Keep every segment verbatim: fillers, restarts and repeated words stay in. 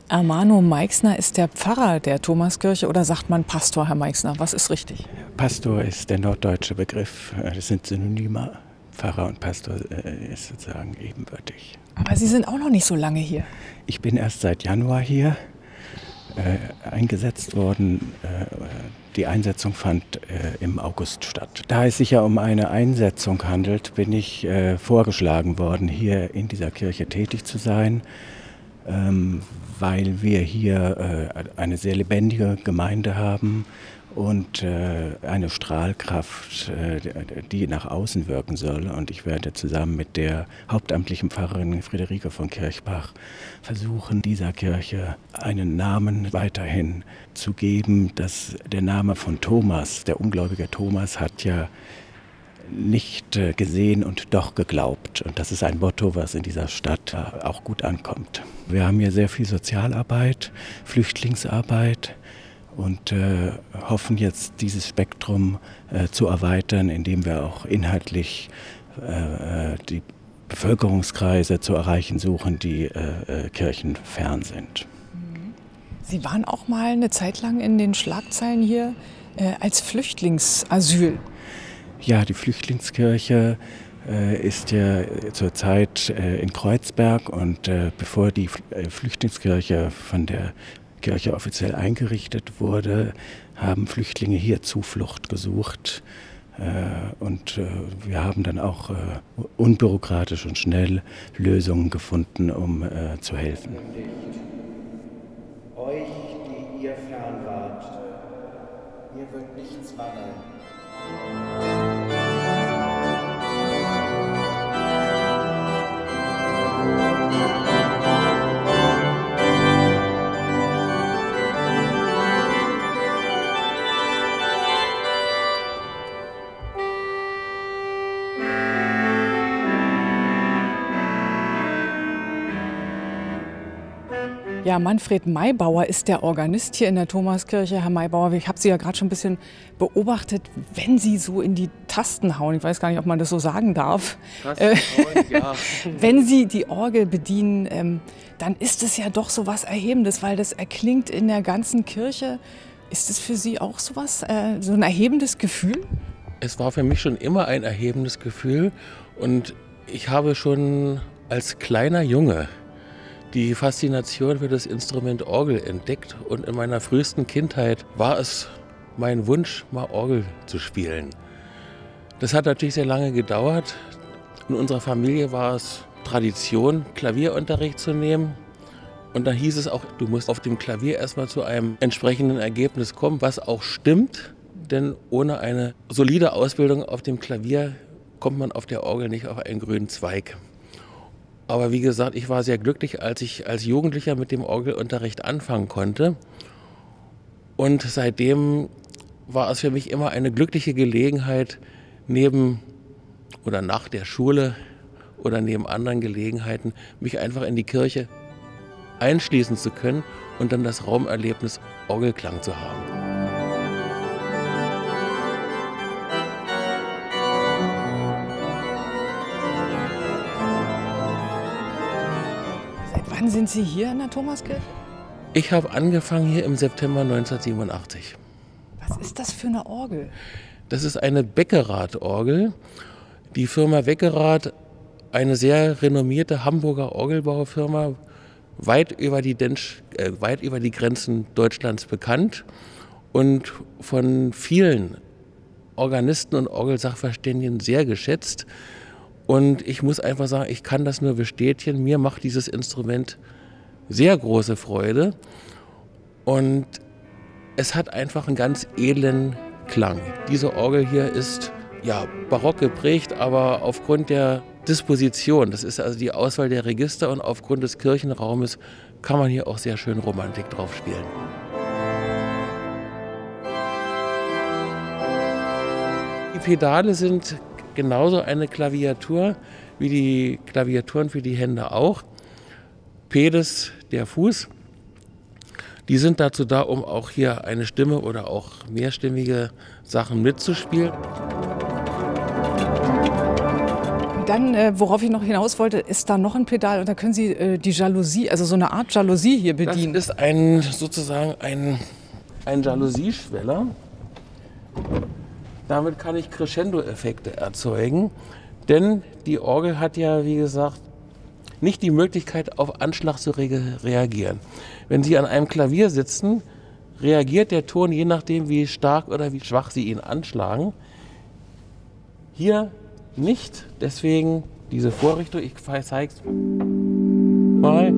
Ermanno Meixner ist der Pfarrer der Thomaskirche oder sagt man Pastor, Herr Meixner? Was ist richtig? Pastor ist der norddeutsche Begriff. Das sind Synonyme. Pfarrer und Pastor ist sozusagen ebenbürtig. Aber Sie sind auch noch nicht so lange hier. Ich bin erst seit Januar hier äh, eingesetzt worden. Äh, die Einsetzung fand äh, im August statt. Da es sich ja um eine Einsetzung handelt, bin ich äh, vorgeschlagen worden, hier in dieser Kirche tätig zu sein, ähm, weil wir hier äh, eine sehr lebendige Gemeinde haben und äh, eine Strahlkraft, äh, die nach außen wirken soll. Und ich werde zusammen mit der hauptamtlichen Pfarrerin Friederike von Kirchbach versuchen, dieser Kirche einen Namen weiterhin zu geben. Dass der Name von Thomas, der ungläubige Thomas, hat ja nicht äh, gesehen und doch geglaubt. Und das ist ein Motto, was in dieser Stadt äh, auch gut ankommt. Wir haben hier sehr viel Sozialarbeit, Flüchtlingsarbeit, und äh, hoffen jetzt, dieses Spektrum äh, zu erweitern, indem wir auch inhaltlich äh, die Bevölkerungskreise zu erreichen suchen, die äh, kirchenfern sind. Sie waren auch mal eine Zeit lang in den Schlagzeilen hier äh, als Flüchtlingsasyl. Ja, die Flüchtlingskirche äh, ist ja zurzeit äh, in Kreuzberg, und äh, bevor die äh, Flüchtlingskirche von der Kirche offiziell eingerichtet wurde, haben Flüchtlinge hier Zuflucht gesucht. Äh, und äh, wir haben dann auch äh, unbürokratisch und schnell Lösungen gefunden, um äh, zu helfen. Euch, die ihr fern wart, mir wird nichts mangeln. Ja, Manfred Maybauer ist der Organist hier in der Thomaskirche. Herr Maybauer, ich habe Sie ja gerade schon ein bisschen beobachtet, wenn Sie so in die Tasten hauen, ich weiß gar nicht, ob man das so sagen darf, Tasten hauen, ja. Wenn Sie die Orgel bedienen, ähm, dann ist es ja doch so was Erhebendes, weil das erklingt in der ganzen Kirche. Ist es für Sie auch so was, äh, so ein erhebendes Gefühl? Es war für mich schon immer ein erhebendes Gefühl, und ich habe schon als kleiner Junge die Faszination für das Instrument Orgel entdeckt, und in meiner frühesten Kindheit war es mein Wunsch, mal Orgel zu spielen. Das hat natürlich sehr lange gedauert. In unserer Familie war es Tradition, Klavierunterricht zu nehmen, und da hieß es auch, du musst auf dem Klavier erstmal zu einem entsprechenden Ergebnis kommen, was auch stimmt, denn ohne eine solide Ausbildung auf dem Klavier kommt man auf der Orgel nicht auf einen grünen Zweig. Aber wie gesagt, ich war sehr glücklich, als ich als Jugendlicher mit dem Orgelunterricht anfangen konnte. Und seitdem war es für mich immer eine glückliche Gelegenheit, neben oder nach der Schule oder neben anderen Gelegenheiten, mich einfach in die Kirche einschließen zu können und dann das Raumerlebnis Orgelklang zu haben. Wann sind Sie hier in der Thomaskirche? Ich habe angefangen hier im September neunzehnhundertsiebenundachtzig. Was ist das für eine Orgel? Das ist eine Beckerath-Orgel. Die Firma Beckerath, eine sehr renommierte Hamburger Orgelbaufirma, weit über die, Densch, äh, weit über die Grenzen Deutschlands bekannt und von vielen Organisten und Orgelsachverständigen sehr geschätzt. Und ich muss einfach sagen, ich kann das nur bestätigen. Mir macht dieses Instrument sehr große Freude. Und es hat einfach einen ganz edlen Klang. Diese Orgel hier ist ja barock geprägt, aber aufgrund der Disposition, das ist also die Auswahl der Register, und aufgrund des Kirchenraumes kann man hier auch sehr schön Romantik drauf spielen. Die Pedale sind genauso eine Klaviatur wie die Klaviaturen für die Hände auch. Pedes, der Fuß, die sind dazu da, um auch hier eine Stimme oder auch mehrstimmige Sachen mitzuspielen. Dann, äh, worauf ich noch hinaus wollte, ist da noch ein Pedal und da können Sie äh, die Jalousie, also so eine Art Jalousie hier bedienen. Das ist ein, sozusagen ein, ein Jalousie-Schweller. Damit kann ich Crescendo-Effekte erzeugen, denn die Orgel hat ja, wie gesagt, nicht die Möglichkeit, auf Anschlag zu re reagieren. Wenn Sie an einem Klavier sitzen, reagiert der Ton je nachdem, wie stark oder wie schwach Sie ihn anschlagen. Hier nicht, deswegen diese Vorrichtung, ich zeige es mal.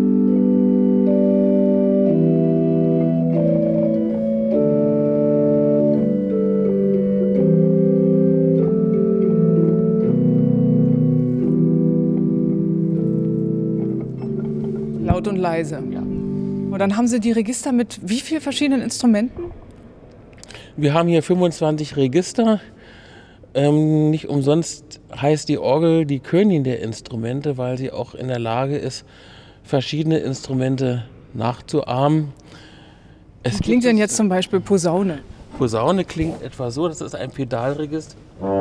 Laut und leise. Ja. Und dann haben Sie die Register mit wie vielen verschiedenen Instrumenten? Wir haben hier fünfundzwanzig Register. Ähm, nicht umsonst heißt die Orgel die Königin der Instrumente, weil sie auch in der Lage ist, verschiedene Instrumente nachzuahmen. Es Wie klingt denn jetzt zum Beispiel Posaune? Posaune klingt etwa so, das ist ein Pedalregister.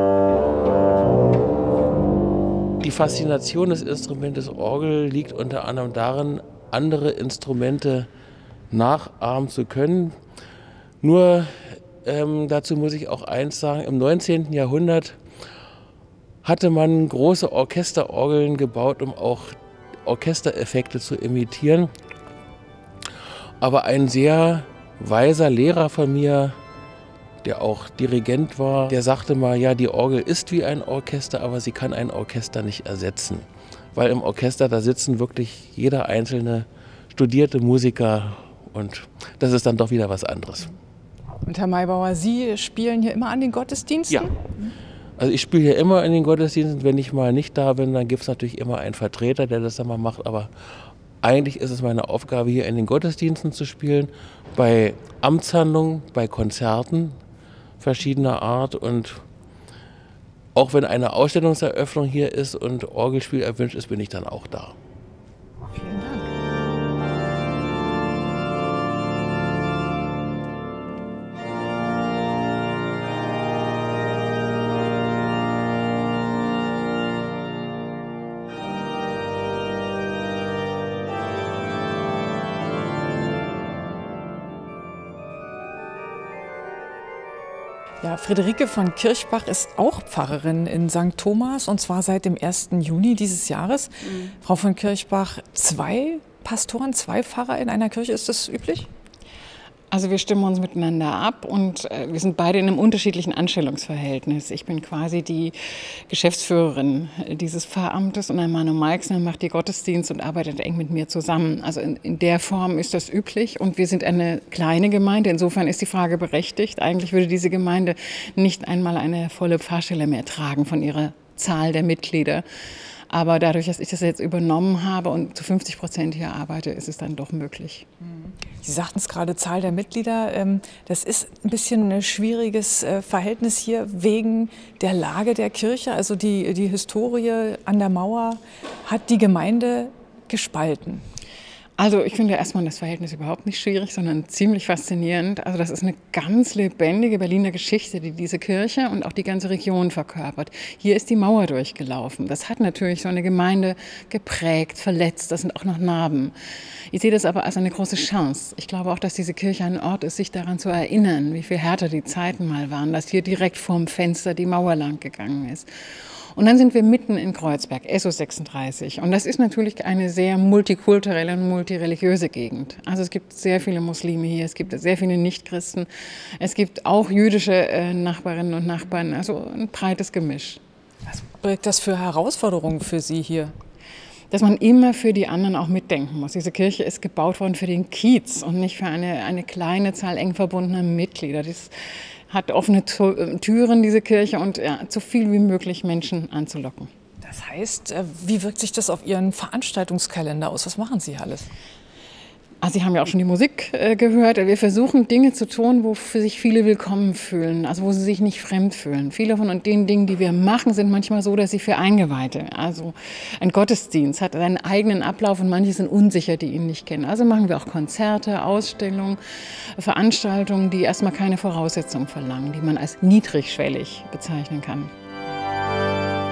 Die Faszination des Instrumentes Orgel liegt unter anderem darin, andere Instrumente nachahmen zu können. Nur ähm, dazu muss ich auch eins sagen, im neunzehnten Jahrhundert hatte man große Orchesterorgeln gebaut, um auch Orchestereffekte zu imitieren. Aber ein sehr weiser Lehrer von mir, der auch Dirigent war, der sagte mal, ja, die Orgel ist wie ein Orchester, aber sie kann ein Orchester nicht ersetzen. Weil im Orchester, da sitzen wirklich jeder einzelne studierte Musiker und das ist dann doch wieder was anderes. Und Herr Maybauer, Sie spielen hier immer an den Gottesdiensten? Ja, also ich spiele hier immer in den Gottesdiensten. Wenn ich mal nicht da bin, dann gibt es natürlich immer einen Vertreter, der das dann mal macht. Aber eigentlich ist es meine Aufgabe, hier in den Gottesdiensten zu spielen, bei Amtshandlungen, bei Konzerten verschiedener Art. Und auch wenn eine Ausstellungseröffnung hier ist und Orgelspiel erwünscht ist, bin ich dann auch da. Vielen Dank. Ja, Friederike von Kirchbach ist auch Pfarrerin in Sankt Thomas und zwar seit dem ersten Juni dieses Jahres. Mhm. Frau von Kirchbach, zwei Pastoren, zwei Pfarrer in einer Kirche, ist das üblich? Also wir stimmen uns miteinander ab und äh, wir sind beide in einem unterschiedlichen Anstellungsverhältnis. Ich bin quasi die Geschäftsführerin dieses Pfarramtes und ein Manu Meixner macht die Gottesdienst und arbeitet eng mit mir zusammen. Also in, in der Form ist das üblich und wir sind eine kleine Gemeinde. Insofern ist die Frage berechtigt. Eigentlich würde diese Gemeinde nicht einmal eine volle Pfarrstelle mehr tragen von ihrer Zahl der Mitglieder. Aber dadurch, dass ich das jetzt übernommen habe und zu fünfzig Prozent hier arbeite, ist es dann doch möglich. Sie sagten es gerade, Zahl der Mitglieder. Das ist ein bisschen ein schwieriges Verhältnis hier wegen der Lage der Kirche. Also die, die Historie an der Mauer hat die Gemeinde gespalten. Also ich finde erstmal das Verhältnis überhaupt nicht schwierig, sondern ziemlich faszinierend. Also das ist eine ganz lebendige Berliner Geschichte, die diese Kirche und auch die ganze Region verkörpert. Hier ist die Mauer durchgelaufen. Das hat natürlich so eine Gemeinde geprägt, verletzt. Das sind auch noch Narben. Ich sehe das aber als eine große Chance. Ich glaube auch, dass diese Kirche ein Ort ist, sich daran zu erinnern, wie viel härter die Zeiten mal waren, dass hier direkt vorm Fenster die Mauer lang gegangen ist. Und dann sind wir mitten in Kreuzberg, S O sechsunddreißig. Und das ist natürlich eine sehr multikulturelle und multireligiöse Gegend. Also es gibt sehr viele Muslime hier, es gibt sehr viele Nichtchristen, es gibt auch jüdische äh, Nachbarinnen und Nachbarn, also ein breites Gemisch. Was birgt das für Herausforderungen für Sie hier? Dass man immer für die anderen auch mitdenken muss. Diese Kirche ist gebaut worden für den Kiez und nicht für eine, eine kleine Zahl eng verbundener Mitglieder. Das hat offene Türen, diese Kirche, und ja, so viel wie möglich Menschen anzulocken. Das heißt, wie wirkt sich das auf Ihren Veranstaltungskalender aus? Was machen Sie alles? Also Sie haben ja auch schon die Musik äh, gehört. Wir versuchen Dinge zu tun, wo für sich viele willkommen fühlen, also wo sie sich nicht fremd fühlen. Viele von den Dingen, die wir machen, sind manchmal so, dass sie für Eingeweihte, also ein Gottesdienst hat einen eigenen Ablauf und manche sind unsicher, die ihn nicht kennen. Also machen wir auch Konzerte, Ausstellungen, Veranstaltungen, die erstmal keine Voraussetzungen verlangen, die man als niedrigschwellig bezeichnen kann.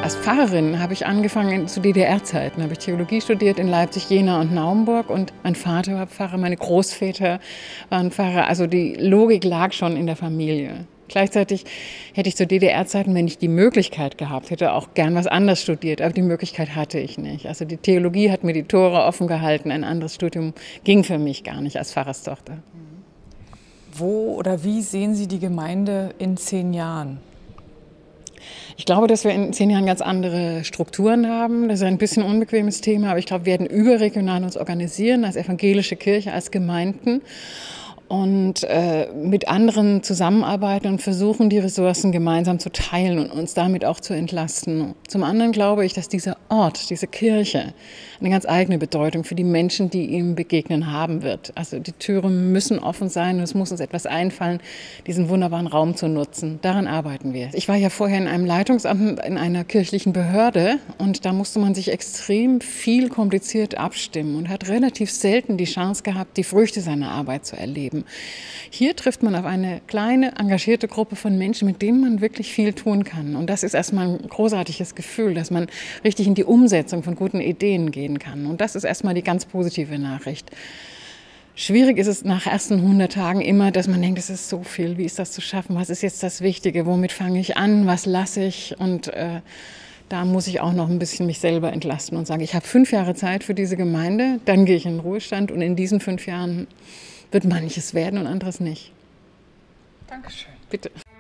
Als Pfarrerin habe ich angefangen zu D D R-Zeiten, habe ich Theologie studiert in Leipzig, Jena und Naumburg und mein Vater war Pfarrer, meine Großväter waren Pfarrer, also die Logik lag schon in der Familie. Gleichzeitig hätte ich zu D D R-Zeiten, wenn ich die Möglichkeit gehabt hätte, auch gern was anderes studiert, aber die Möglichkeit hatte ich nicht. Also die Theologie hat mir die Tore offen gehalten, ein anderes Studium ging für mich gar nicht als Pfarrerstochter. Wo oder wie sehen Sie die Gemeinde in zehn Jahren? Ich glaube, dass wir in zehn Jahren ganz andere Strukturen haben. Das ist ein bisschen ein unbequemes Thema, aber ich glaube, wir werden überregional uns organisieren, als evangelische Kirche, als Gemeinden und äh, mit anderen zusammenarbeiten und versuchen, die Ressourcen gemeinsam zu teilen und uns damit auch zu entlasten. Zum anderen glaube ich, dass dieser Ort, diese Kirche, eine ganz eigene Bedeutung für die Menschen, die ihm begegnen, haben wird. Also die Türen müssen offen sein und es muss uns etwas einfallen, diesen wunderbaren Raum zu nutzen. Daran arbeiten wir. Ich war ja vorher in einem Leitungsamt in einer kirchlichen Behörde und da musste man sich extrem viel kompliziert abstimmen und hat relativ selten die Chance gehabt, die Früchte seiner Arbeit zu erleben. Hier trifft man auf eine kleine, engagierte Gruppe von Menschen, mit denen man wirklich viel tun kann. Und das ist erstmal ein großartiges Gefühl, dass man richtig in die Umsetzung von guten Ideen geht kann. Und das ist erstmal die ganz positive Nachricht. Schwierig ist es nach ersten hundert Tagen immer, dass man denkt, es ist so viel, wie ist das zu schaffen, was ist jetzt das Wichtige, womit fange ich an, was lasse ich und äh, da muss ich auch noch ein bisschen mich selber entlasten und sagen, ich habe fünf Jahre Zeit für diese Gemeinde, dann gehe ich in den Ruhestand und in diesen fünf Jahren wird manches werden und anderes nicht. Dankeschön. Bitte.